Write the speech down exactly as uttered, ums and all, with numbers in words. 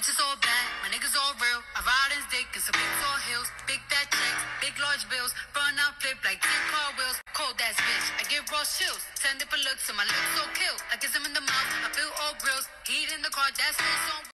bitches all bad, my niggas all real. I ride in dick and some big tall hills. Big fat checks, big large bills. Burn out flip like ten car wheels. Cold ass bitch, I give raw chills. Ten different looks and my lips so kill. I kiss him in the mouth, I feel all grills. Heat in the car, that's no song.